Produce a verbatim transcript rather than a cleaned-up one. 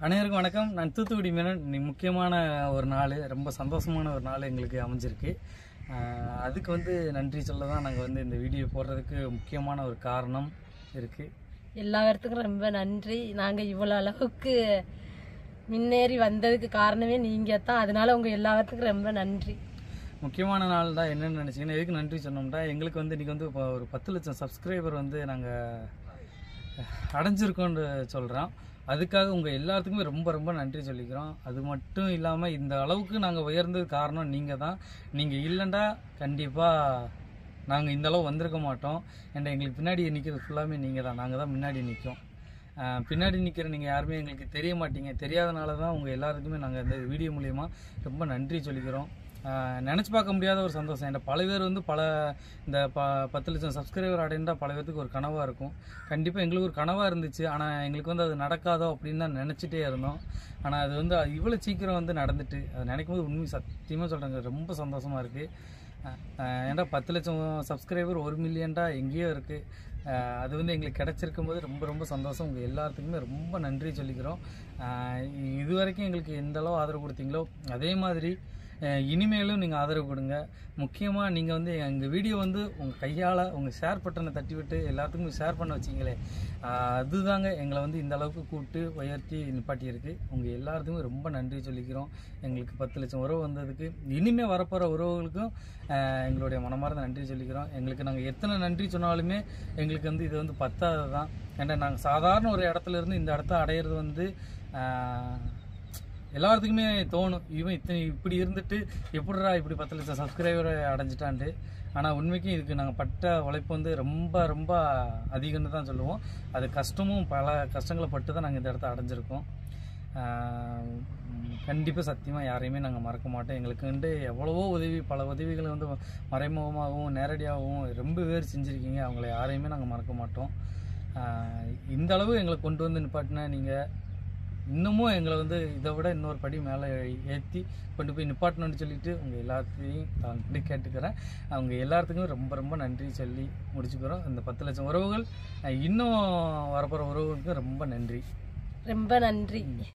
அனைவருக்கும் வணக்கம். நான் தூத்துக்குடி மீனன். முக்கியமான ஒரு நாள், ரொம்ப சந்தோஷமான ஒரு நாள் எங்களுக்கு அமைஞ்சிருக்கு. அதுக்கு வந்து நன்றி சொல்ல தான் நாங்கள் வந்து இந்த வீடியோ போடுறதுக்கு முக்கியமான ஒரு காரணம் இருக்குது. எல்லாத்துக்கும் ரொம்ப நன்றி. நாங்கள் இவ்வளோ அளவுக்கு முன்னேறி வந்ததுக்கு காரணமே நீங்கள் தான். அதனால உங்கள் எல்லாத்துக்கும் ரொம்ப நன்றி. முக்கியமான நாள் தான். என்னென்னு நினச்சிங்கன்னா, எதுக்கு நன்றி சொன்னோம்னா, எங்களுக்கு வந்து இன்றைக்கி வந்து இப்போ ஒரு பத்து லட்சம் சப்ஸ்கிரைபர் வந்து நாங்கள் அடைஞ்சிருக்கோன்னு சொல்கிறோம். அதுக்காக உங்கள் எல்லாத்துக்குமே ரொம்ப ரொம்ப நன்றி சொல்லிக்கிறோம். அது மட்டும் இல்லாமல் இந்த அளவுக்கு நாங்கள் உயர்ந்தது காரணம் நீங்கள் தான். நீங்கள் இல்லைண்டா கண்டிப்பாக நாங்கள் இந்த அளவு வந்திருக்க மாட்டோம். ஏன்னா எங்களுக்கு பின்னாடி நிற்கிறது ஃபுல்லாமே நீங்கள் தான். நாங்கள் தான் முன்னாடி நிற்கும். பின்னாடி நிற்கிற நீங்கள் யாருமே எங்களுக்கு தெரிய மாட்டீங்க. தெரியாதனால தான் உங்கள் எல்லாருக்குமே நாங்கள் இந்த வீடியோ மூலயமா ரொம்ப நன்றி சொல்லிக்கிறோம். நினச்சி பார்க்க முடியாத ஒரு சந்தோஷம். ஏன்னா பல பேர் வந்து பல இந்த ப பத்து லட்சம் சப்ஸ்கிரைபர் அடைந்தால் பல பேருக்கு ஒரு கனவாக இருக்கும். கண்டிப்பாக எங்களுக்கு ஒரு கனவாக இருந்துச்சு. ஆனால் எங்களுக்கு வந்து அது நடக்காதோ அப்படின்னு தான் நினச்சிட்டே இருந்தோம். ஆனால் அது வந்து இவ்வளோ சீக்கிரம் வந்து நடந்துட்டு, அது நினைக்கும் போது உண்மை சத்தியமாக சொல்கிறாங்க, ரொம்ப சந்தோஷமாக இருக்குது. ஏன்னா பத்து லட்சம் சப்ஸ்கிரைபர் ஒரு மில்லியன்டா எங்கேயோ இருக்குது. அது வந்து எங்களுக்கு கிடச்சிருக்கும் போது ரொம்ப ரொம்ப சந்தோஷம். உங்கள் எல்லாத்துக்குமே ரொம்ப நன்றி சொல்லிக்கிறோம். இது வரைக்கும் எங்களுக்கு எந்த அளவு ஆதரவு கொடுத்தீங்களோ அதே மாதிரி இனிமேலும் நீங்கள் ஆதரவு கொடுங்க. முக்கியமாக நீங்கள் வந்து எங்கள் வீடியோ வந்து உங்கள் கையால் உங்கள் ஷேர் பட்டனை தட்டி விட்டு எல்லாத்துக்கும் ஷேர் பண்ண வச்சிங்களே, அதுதாங்க எங்களை வந்து இந்த அளவுக்கு கூப்பிட்டு உயர்த்தி நிப்பாட்டியிருக்கு. உங்கள் எல்லாத்துக்குமே ரொம்ப நன்றி சொல்லிக்கிறோம். எங்களுக்கு பத்து லட்சம் உறவு வந்ததுக்கு, இனிமேல் வரப்போகிற உறவுகளுக்கும் எங்களுடைய மனமார்ந்த நன்றி சொல்லிக்கிறோம். எங்களுக்கு நாங்கள் எத்தனை நன்றி சொன்னாலுமே எங்களுக்கு வந்து இது வந்து பத்தாது தான். ஏன்னா நாங்கள் சாதாரண ஒரு இடத்துல இருந்து இந்த இடத்த அடையிறது வந்து எல்லாத்துக்குமே தோணும், இவன் இத்தனை இப்படி இருந்துட்டு எப்படிடா இப்படி பத்து லட்சம் சப்ஸ்கிரைபரை அடைஞ்சிட்டான்ட்டு. ஆனால் உண்மைக்கும் இதுக்கு நாங்கள் பட்ட உழைப்பு வந்து ரொம்ப ரொம்ப அதிகம்னு தான் சொல்லுவோம். அது கஷ்டமும் பல கஷ்டங்களை பட்டு தான் நாங்கள் இந்த இடத்த அடைஞ்சிருக்கோம். கண்டிப்பாக சத்தியமாக யாரையுமே நாங்கள் மறக்க மாட்டோம். எங்களுக்கு வந்து எவ்வளவோ உதவி, பல உதவிகளை வந்து மறைமுகமாகவும் நேரடியாகவும் ரொம்ப பேர் செஞ்சுருக்கீங்க. அவங்கள யாரையுமே நாங்கள் மறக்க மாட்டோம். இந்த அளவு எங்களை கொண்டு வந்து நிப்பாட்டினா நீங்கள் இன்னமும் எங்களை வந்து இதை விட இன்னொரு படி மேலே ஏற்றி கொண்டு போய் நிப்பாட்டணும்னு சொல்லிட்டு உங்கள் எல்லாத்தையும் நான் கேட்டுக்கிறேன். அவங்க எல்லாத்துக்குமே ரொம்ப ரொம்ப நன்றி சொல்லி முடிச்சுக்கிறோம். இந்த பத்து லட்சம் உறவுகள் இன்னும் வரப்போகிற உறவுகளுக்கு ரொம்ப நன்றி. ரொம்ப நன்றி.